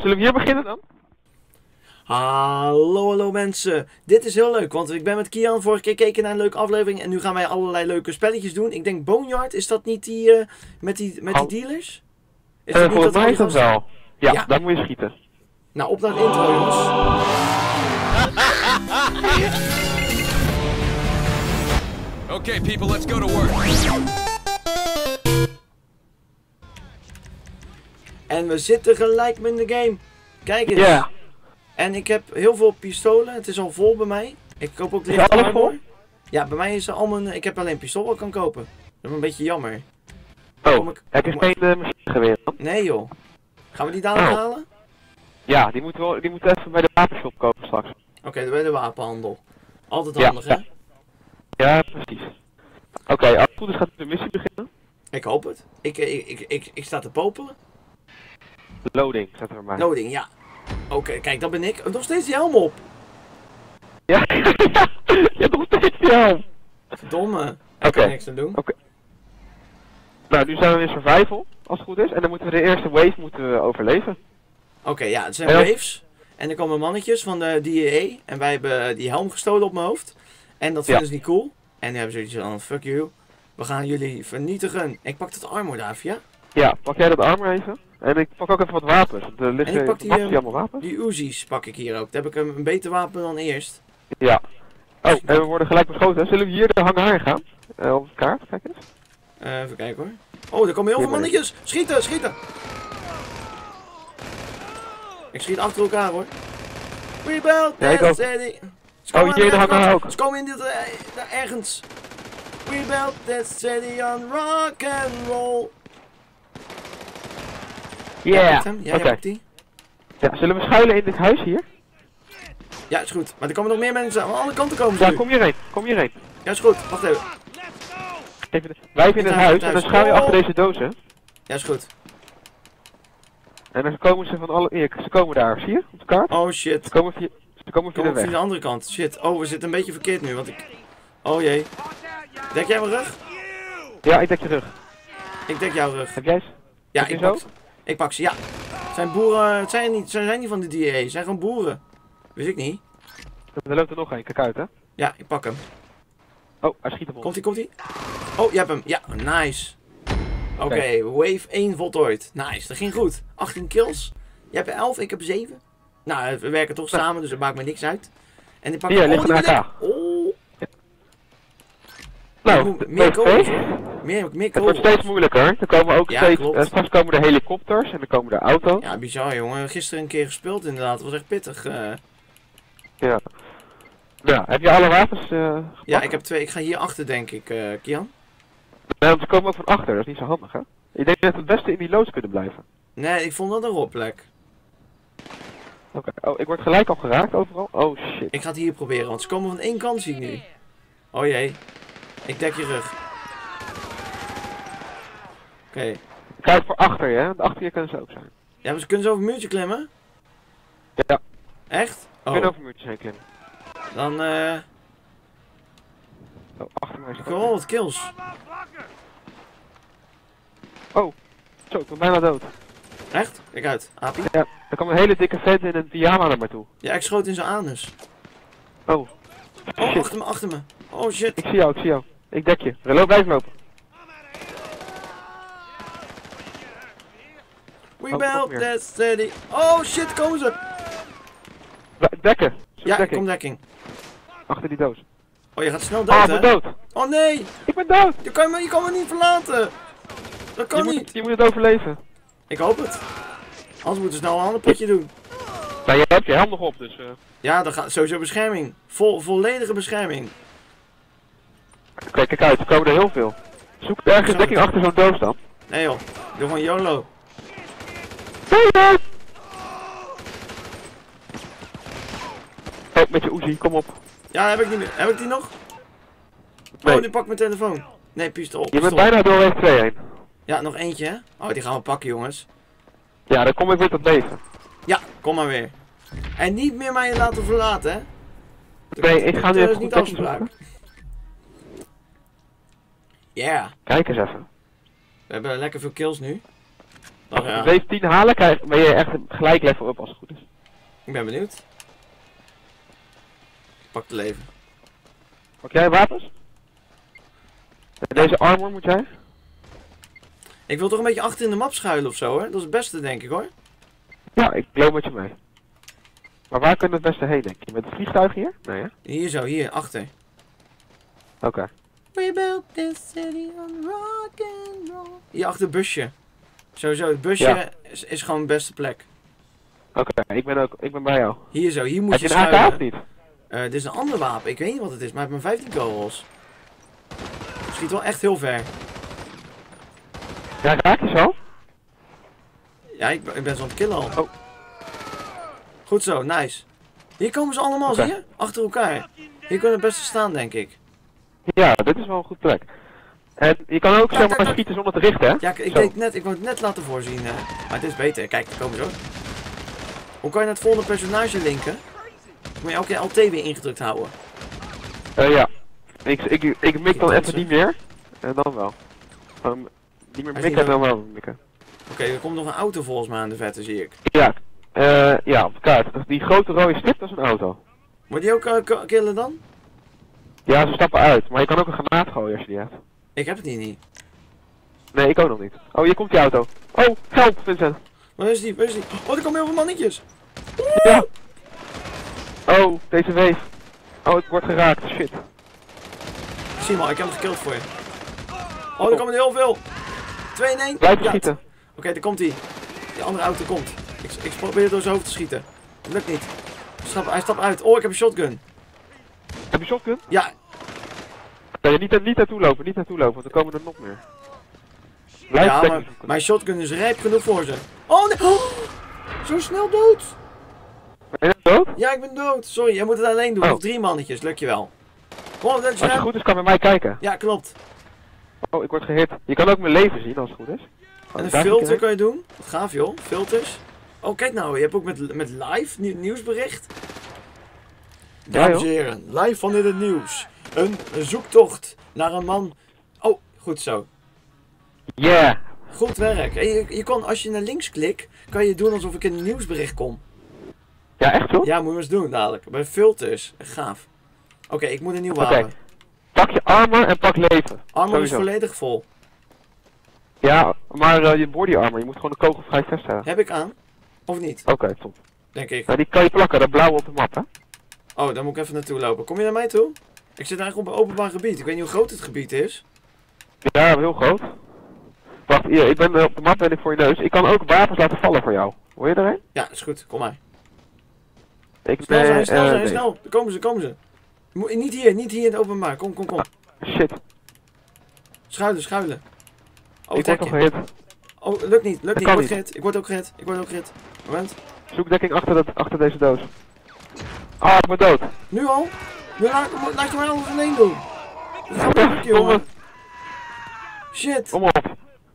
zullen we hier beginnen dan? Hallo mensen, dit is heel leuk, want ik ben met Kian vorige keer gekeken naar een leuke aflevering en nu gaan wij allerlei leuke spelletjes doen. Ik denk Boneyard, is dat niet die met die dealers? Is dat niet Volgens mij is dat andere wel. Ja, Ja. daar moet je schieten. Nou, op naar de intro jongens. Okay, people, let's go to work. En we zitten gelijk met de game. Kijk eens. Ja. En ik heb heel veel pistolen, het is al vol bij mij. Ik koop ook Is licht alles armor. vol? Ja, bij mij is er al mijn... Ik heb alleen pistool wat ik kan kopen. Dat is een beetje jammer. Oh, Kom ik- heb je geen machinegeweer dan? Nee joh. Gaan we die dadelijk Oh. halen? Ja, die moeten we even bij de wapenshop kopen straks. Oké, dan bij de wapenhandel. Altijd Ja, handig hè? ja. Ja, precies. Oké, als het goed is gaat de missie beginnen. Ik hoop het. Ik sta te popelen. Loading, zet er maar. Loading, ja. Oké, kijk, dat ben ik. Nog steeds die helm op. Ja, je hebt nog steeds die helm. Verdomme. Ik Oké. kan er niks aan doen. Nou, nu zijn we in survival, als het goed is. En dan moeten we de eerste wave overleven. Oké, ja, het zijn Ja. waves. En er komen mannetjes van de DEA. En wij hebben die helm gestolen op mijn hoofd. En dat vinden Ja. ze niet cool. En nu hebben ze zoiets van, fuck you. We gaan jullie vernietigen. Ik pak het armor daar, ja? Ja, pak jij dat armor even. En ik pak ook even wat wapens. Want er En ik liggen pak die, allemaal wapens. Die Uzi's pak ik hier ook. Dan heb ik een beter wapen dan eerst. Ja. Oh, en we worden gelijk beschoten. Zullen we hier de hangar gaan? Op de kaart, kijk eens. Even kijken hoor. Oh, er komen heel veel Hier ben ik. mannetjes. Schieten, schieten. Ik schiet achter elkaar hoor. We built Ja, ik that ook. city. Ze Oh, komen hier aan de hangar rechterkant. ook. Ze komen in dit, daar ergens. We built that city on rock and roll. Yeah! pakt hem. Ja, Oké. jij pakt die. Ja, zullen we schuilen in dit huis hier? Ja, is goed. Maar er komen nog meer mensen. Aan alle kanten komen ze Ja, nu. kom hierheen. Kom hierheen. Ja, is goed. Wacht even. Blijf in het huis en dan schuil je Oh. achter deze dozen. Ja, is goed. En dan komen ze van alle... Hier, ze komen daar. Zie je? Op de kaart? Oh shit. Ze komen via Kom de via weg. de andere kant. Shit. Oh, we zitten een beetje verkeerd nu. Want ik... Oh jee. Dek jij mijn rug? Ja, ik dek je rug. Ik dek jouw rug. Heb jij ze? Ja, Heb je ik zo? pak ze. Ik pak ze, ja. Het zijn boeren, het zijn niet van de DEA, het zijn gewoon boeren. Wist ik niet. Er loopt er nog één. Kijk uit, hè. Ja, ik pak hem. Oh, hij schiet op ons. Komt-ie? Oh, je hebt hem. Ja, nice. Oké, wave 1 voltooid. Nice, dat ging goed. 18 kills. Je hebt er 11, ik heb 7. Nou, we werken toch samen, dus het maakt me niks uit. En ik pak Hier, hem. ligt die een ben ik. AK. Oh, Nou, ik moet de meer PvP. kogels hoor. Meer Het wordt kogels. steeds moeilijker. Er komen ook Ja, steeds... klopt. straks komen er helikopters en dan komen er auto's. Ja, bizar jongen. Gisteren een keer gespeeld inderdaad. Het was echt pittig. Ja. Ja, heb je alle wapens gepakt? Ja, ik heb 2. Ik ga hier achter denk ik, Kian. Nee, want ze komen ook van achter. Dat is niet zo handig, hè. Ik denk dat we het beste in die loods kunnen blijven. Nee, ik vond dat een rotplek. Oké. Oh, ik word gelijk al geraakt overal. Oh, shit. Ik ga het hier proberen, want ze komen van één kant zie ik nu. Oh jee. Ik dek je rug. Oké. Kijk voor achter je, hè. Want achter je kunnen ze ook zijn. Ja, maar ze kunnen zo over een muurtje klimmen? Ja. Echt? Ik Oh. ben over muurtjes heen klimmen. Dan Oh, achter mij is ik het wil wel wat kills. Oh. Zo, ik ben bijna dood. Echt? Kijk uit. Apie. Ja, er kwam een hele dikke vent in een pyjama naar mij toe. Ja, ik schoot in zijn anus. Oh. Oh, Shit. achter me, achter me. Oh shit. Ik zie jou. Ik dek je. Blijf lopen. We nog built meer. that city. Oh shit, komen ze. Dekken. Zoek Ja, ik dekking. kom dekking. Achter die doos. Oh, je gaat snel Ah, dood, ik hè? ben dood. Oh nee. Ik ben dood. Je kan me niet verlaten. Dat kan niet. Je moet het overleven. Ik hoop het. Anders moeten we snel een ander potje doen. Nou, je hebt je helm nog op, dus... Ja, dan gaat sowieso bescherming. Volledige bescherming. Kijk uit, er komen er heel veel. Zoek ergens dekking achter zo'n doos dan. Nee joh, doe gewoon YOLO. Oh, met je Uzi, kom op. Ja, heb ik niet meer. Heb ik die nog? Nee. Oh, nu pak ik mijn telefoon. Nee, pistool. Je bent pistool. bijna door weg 2 heen. Ja, nog eentje hè? Oh, die gaan we pakken jongens. Ja, dan kom ik weer tot leven. Ja, kom maar weer. En niet meer mij laten verlaten hè? Nee, ik ga nu Dat even is goed niet dekking afspraak. zoeken. Ja, Kijk eens even. we hebben lekker veel kills nu. Dan, Als we ja, wave 10 halen, ben je echt gelijk level up als het goed is. ik ben benieuwd. Pak de leven. Pak jij wapens? En deze armor moet jij? Ik wil toch een beetje achter in de map schuilen of zo, hoor. Dat is het beste, denk ik, hoor. Ja, ik loop met je mee. Maar waar kunnen we het beste heen, denk je? Met het vliegtuig hier? Nee, hè? Hier zo, hier, achter. Oké. We built this city on rock and roll. Hier achter het busje. Sowieso, het busje Ja. is gewoon de beste plek. Oké, ik ben bij jou. Hier zo, hier moet Heb je je een AK schuilen. of niet? Dit is een ander wapen, ik weet niet wat het is, maar ik heb mijn 15 kogels. Schiet wel echt heel ver. Ja, raak je zo? Ja, ik ben zo aan het killen al. Oh. Goed zo, nice. Hier komen ze allemaal, Oké. zie je? Achter elkaar. Hier kunnen het beste staan, denk ik. Ja, dit is wel een goed plek. En je kan ook zeg maar schieten zonder te richten, hè? Ja, ik wou het net laten voorzien. Maar het is beter. Kijk, daar komen ze ook. Hoe kan je naar het volgende personage linken? Moet je elke keer Alt weer ingedrukt houden. Ja. Ik mik dan even dansen. niet meer. En dan wel. Gewoon niet meer Hij is mikken en niet dan wel mikken. Oké, er komt nog een auto volgens mij aan de vette, zie ik. Ja. Ja, op de kaart. Die grote rode stip, dat is een auto. Moet die ook killen dan? Ja, ze stappen uit. Maar je kan ook een granaat gooien als je die hebt. Ik heb het hier niet. Nee, ik ook nog niet. Oh, hier komt die auto. Oh, help, Vincent. Waar is die? Waar is die? Oh, er komen heel veel mannetjes. Ja. Oh, deze wave. Oh, ik word geraakt. Shit. Ik zie hem al, ik heb hem gekild voor je. Oh, er komen er heel veel. 2 in 1. Blijf schieten. Oké, daar komt hij. Die andere auto komt. Ik probeer door zijn hoofd te schieten. Dat lukt niet. Hij stapt uit. Oh, ik heb een shotgun. Heb je shotgun? Ja, Nee, niet naartoe lopen, niet naartoe lopen, want dan komen er nog meer. Blijf ja, dekking maar zoeken. mijn shotgun is rijp genoeg voor ze. Oh nee! Oh, zo snel dood! Ben je dood? Ja, ik ben dood. Sorry, jij moet het alleen doen. Oh. Nog 3 mannetjes, lukt je wel. Kom op, Als het goed is, kan bij mij kijken. Ja, klopt. Oh, ik word gehit. Je kan ook mijn leven zien als het goed is. Oh, En een daar filter zit kan je doen. Wat gaaf joh, filters. Oh, kijk nou, je hebt ook met live nieuwsbericht. Dames en heren, live van in het nieuws. Een zoektocht naar een man. Oh, goed zo. Yeah! Goed werk. En je kan, als je naar links klikt, kan je doen alsof ik in een nieuwsbericht kom. Ja, echt zo? Ja, moet je eens doen dadelijk. Bij filters. Gaaf. Oké, ik moet een nieuw Oké. wapen. Pak je armor en pak leven. Armor Sowieso. is volledig vol. Ja, maar je body armor, je moet gewoon de kogel vrij vasthouden. Heb ik aan? Of niet? Oké, top. Denk ik. Ja, die kan je plakken, dat blauwe op de map, hè? Oh, daar moet ik even naartoe lopen. Kom je naar mij toe? Ik zit eigenlijk op een openbaar gebied. Ik weet niet hoe groot het gebied is. Ja, heel groot. Wacht, hier, op de map ben ik voor je neus. Ik kan ook wapens laten vallen voor jou. Hoor je er een? Ja, is goed. Kom maar. Ik Snel zijn, snel zijn, nee. snel. Daar komen ze, komen ze. Niet hier in het openbaar. Kom, kom, kom. Shit, Schuilen, schuilen. Oh, ik word nog dekking. gehit. Oh, lukt niet, lukt Dat niet. kan Ik word niet. gehit. Ik word ook gehit. Ik word ook gehit. Moment. Zoek dekking achter deze doos. Ah, ik ben dood. Nu al? Nu laat je mij alles alleen doen. Dat gaat niet lukken, jongen. Shit. Kom op.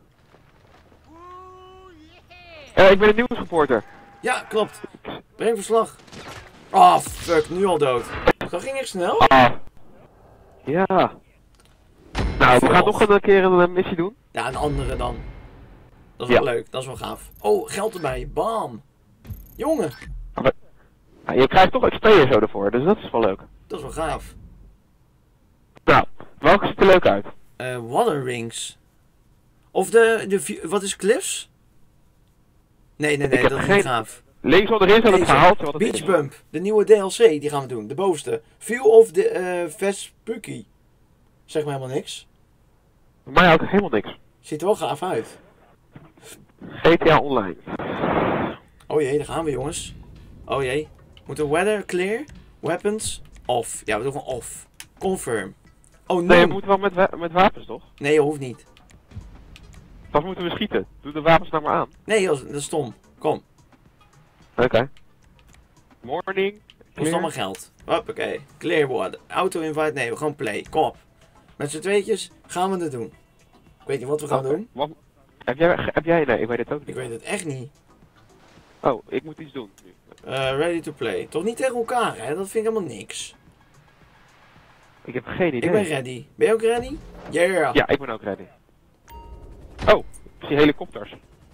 Ik ben een nieuwsreporter. Ja, klopt. Breng verslag. Ah, fuck. Nu al dood. Dat ging echt snel. Ah. Ja. Nou, we gaan nog een keer een missie doen. Ja, een andere dan. Dat is wel leuk. Dat is wel gaaf. Oh, geld erbij. Bam. Jongen. Nou, je krijgt toch XP en zo ervoor, dus dat is wel leuk. Dat is wel gaaf. Nou, welke ziet er leuk uit? Water Rings. Of wat is Cliffs? Nee, heb dat is geen- niet gaaf. Links onderin staat het Deze, verhaal wat het Beach is. Bump. De nieuwe DLC, die gaan we doen. De bovenste. View of the Vespucci. Zeg maar helemaal niks. Voor mij houdt het helemaal niks. Ziet er wel gaaf uit. GTA Online. Oh jee, daar gaan we jongens. Oh jee. Moeten weather clear? Weapons off. Ja, we doen gewoon off. Confirm. Oh Nee, nee. we moeten wel met wapens toch? Nee, hoeft niet. Pas moeten we schieten. Doe de wapens nou maar aan. Nee, dat is stom. Kom. Oké. Morning. Kost Clear. allemaal geld. Hoppakee. Clear water. Auto invite. Nee, we gaan play. Kom op. Met z'n tweetjes gaan we het doen. Ik weet niet wat we gaan Oké. doen. Wat? Heb jij? Nee, ik weet het ook Ik niet. weet het echt niet. Oh, ik moet iets doen. nu. Ready to play. Toch niet tegen elkaar, hè? Dat vind ik helemaal niks. Ik heb geen idee. Ik ben ready. Ben je ook ready? Yeah. Ja, ik ben ook ready. Oh, ik zie helikopters.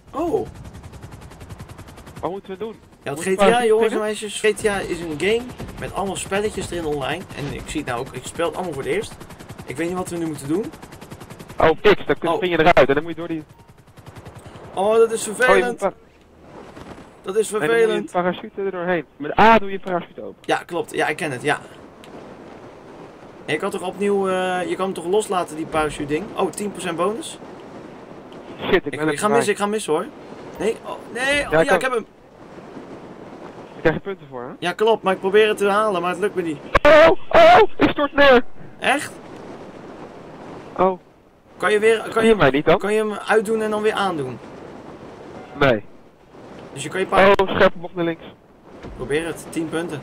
Oh. Wat moeten we doen? Ja, want Moet GTA, parachute jongens en springen? meisjes, GTA is een game met allemaal spelletjes erin online. En ik zie het nou ook, ik speel het allemaal voor het eerst. Ik weet niet wat we nu moeten doen. Oh, X, dan spring je eruit en dan moet je door die... Oh, dat is Oh, vervelend. Dat is en dan moet je vervelend. een parachute er doorheen. Met A doe je een parachute open. Ja, klopt. Ja, ik ken het, ja. En je kan toch opnieuw, je kan hem toch loslaten, die parachute ding. Oh, 10% bonus. Shit, ik ben er Ik ga missen hoor. Nee, oh, nee, oh, ja, ik heb hem. Ik krijg je punten voor, hè? Ja, klopt, maar ik probeer het te halen, maar het lukt me niet. Oh, ik stort neer. Echt? Oh, Kan je kan je mij niet dan? kan je hem uitdoen en dan weer aandoen? Nee. Dus je kan je paar... Oh, scherpe bocht naar links. Probeer het, 10 punten.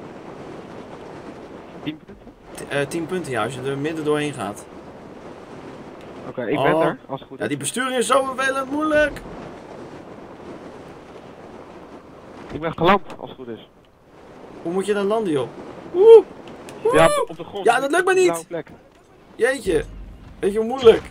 10 punten? 10 punten, ja, als je er midden doorheen gaat. Oké, ik ben Oh. er, als het goed Ja, is. die besturing is zo vervelend moeilijk. Ik ben geland, als het goed is. Hoe moet je dan landen, joh? Woe! Woe! Ja, op de grond. Ja, dat lukt me Op de niet. blauwe plek. Jeetje. Weet je hoe moeilijk?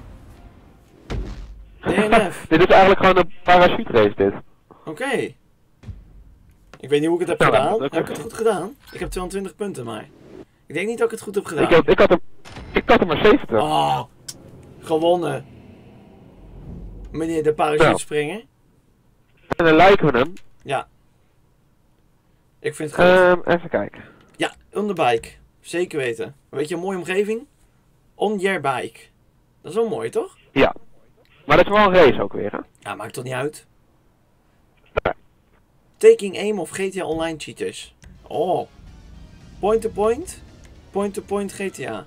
DNF. Dit is eigenlijk gewoon een parachute race, dit. Oké. Ik weet niet hoe ik het heb Nou, gedaan. dat lukt Heb ik het ook. goed gedaan? Ik heb 22 punten, maar... Ik denk niet dat ik het goed heb gedaan. Ik had er maar 70. Oh, gewonnen. Meneer de parachute Nou. springen. En dan lijken we hem. Ja. Ik vind het goed. Even kijken. Ja, on the bike. Zeker weten. Weet je, een mooie omgeving? On your bike. Dat is wel mooi, toch? Ja. Maar dat is wel een race ook weer, hè? Ja, maakt toch niet uit. Nee. Taking aim of GTA Online cheaters. Oh. Point-to-point. Point-to-point GTA.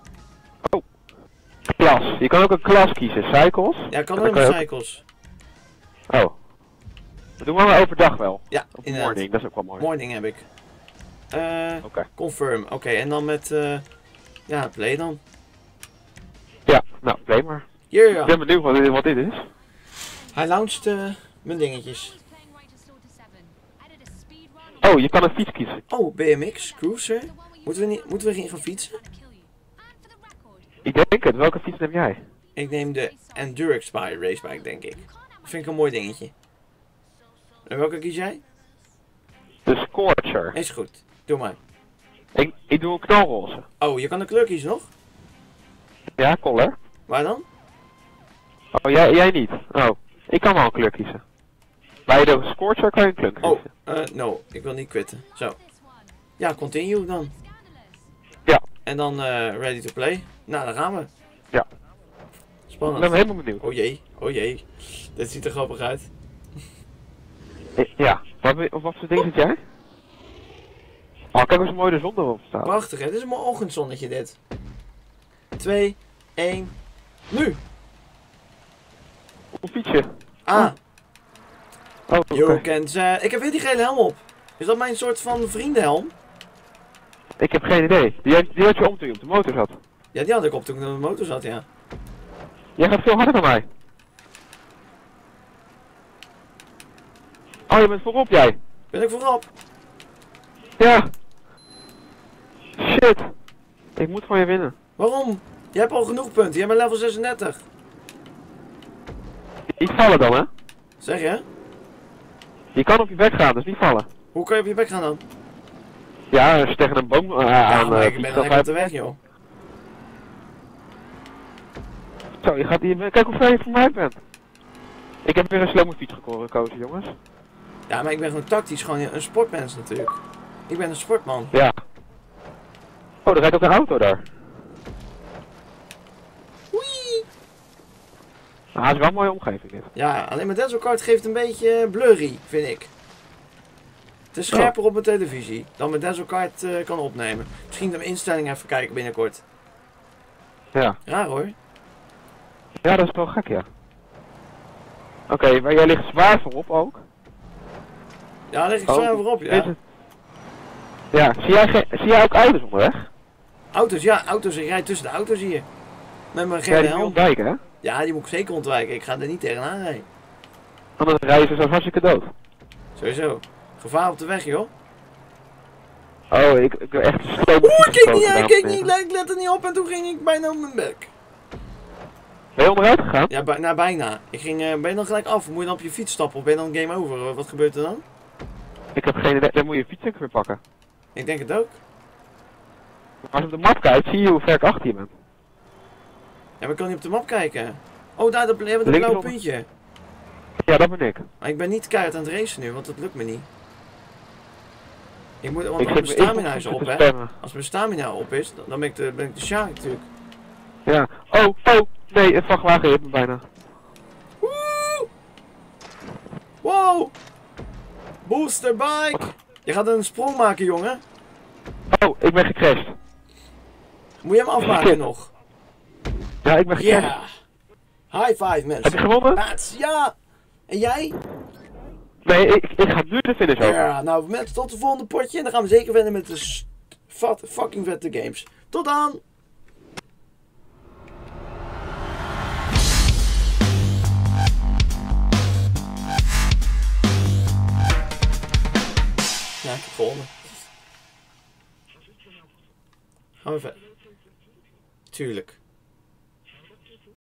Klas. Je kan ook een klas kiezen. Cycles. Ja, kan En ook dan met je cycles. Oh. Dat doen we wel overdag wel. Ja, Of inderdaad. morning, dat is ook wel mooi. Morning heb ik. Oké. Confirm. Oké, en dan met... ja, play dan. Ja, nou, play maar. Hier, Ik ja. ben benieuwd wat dit is. Hij launched mijn dingetjes. Oh, je kan een fiets kiezen. Oh, BMX, Cruiser. Moeten we gaan fietsen? Ik denk het. Welke fiets neem jij? Ik neem de Endurix Racebike, denk ik. Dat vind ik een mooi dingetje. En welke kies jij? De Scorcher. Is goed. Doe maar. Ik doe een knalroze. Oh, je kan de kleur kiezen nog? Ja, color. Waar dan? Oh, jij niet. Oh, ik kan wel een kleur kiezen. Bij de Scorcher kan je een kleur Oh, kiezen. no. Ik wil niet quitten. Zo. Ja, continue dan. Ja. En dan ready to play. Nou, daar gaan we. Ja. Ik Spannend. ben helemaal benieuwd. Oh jee, oh jee. Dit ziet er grappig uit. Ja. Wat voor ding zit jij? Oh, kijk hoe zo mooi de zon erop staat. Prachtig, hè? Dit is een mooi ochtendzonnetje, dit. 2, 1, nu! Hoe fiets je? Ah, Oh, oké. you can say... Ik heb weer die gele helm op. Is dat mijn soort van vriendenhelm? Ik heb geen idee. Die had je om toen je op de motor zat. Ja, die had ik op toen ik op de motor zat, ja. Jij gaat veel harder dan mij. Oh, je bent voorop jij. Ben ik voorop? Ja. Shit. Ik moet van je winnen. Waarom? Je hebt al genoeg punten. Je bent level 36. Niet vallen dan, hè? Zeg je? Je kan op je bek gaan, dus niet vallen. Hoe kan je op je bek gaan dan? Ja, als je tegen een boom Ja, aan maar ik fiets, ben dan lekker ga op de weg, joh. Zo, je gaat hier... Kijk hoe ver je van mij bent. Ik heb weer een slow fiets gekozen, jongens. Ja, maar ik ben gewoon tactisch gewoon een sportmens natuurlijk. Ik ben een sportman. Ja. Oh, er rijdt ook een auto daar. Wee! Ah, het is wel een mooie omgeving dit. Ja, alleen mijn Denzel Kart geeft een beetje blurry, vind ik. Het is scherper op mijn televisie dan mijn Denzel Kart kan opnemen. Misschien de instellingen even kijken binnenkort. Ja. Raar hoor. Ja, dat is wel gek, ja. Oké, maar jij ligt zwaar voorop ook. Ja, daar lig ik Oh, zwaar voorop, is ja. het- Ja, zie jij ook auto's onderweg? Auto's, ja, auto's. Ik rijd tussen de auto's hier. Met mijn Ja, gele die moet je helm. ontwijken, hè? Ja, die moet ik zeker ontwijken. Ik ga er niet tegenaan rijden. Anders rijden ze zo hartstikke dood. Sowieso. Gevaar op de weg, joh. Oh, ik heb echt een stoom. Oeh, ik keek niet, ik let er niet op en toen ging ik bijna op mijn bek. Ben je onderuit gegaan? Ja, bijna. Ben je dan gelijk af? Moet je dan op je fiets stappen of ben je dan game over? Wat gebeurt er dan? Ik heb geen idee. Dan moet je fiets weer pakken. Ik denk het ook. Als je op de map kijkt, zie je hoe ver ik achter je ben. Ja, maar ik kan niet op de map kijken. Oh, daar hebben we dat Links blauwe onder. puntje. Ja, dat ben ik. Maar ik ben niet keihard aan het racen nu, want dat lukt me niet. Want Ik als mijn zit stamina is op, te hè. spammen. Als mijn stamina op is, dan ben ik de Sjaak natuurlijk. Ja. Oh, nee, een vrachtwagen heeft me bijna. Woe! Wow! Boosterbike! Je gaat een sprong maken, jongen. Oh, ik ben gecrashed. Moet je hem afmaken nog? Ja, ik ben Ja! gecrashed. High five, Heb je mensen. gewonnen? Pats, ja! En jij? Nee, ik ga nu de finish over. Ja, nou mensen, tot de volgende potje. En dan gaan we zeker verder met de fucking vette games. Tot dan! Ja, ik heb gewonnen. Gaan we verder. Tuurlijk.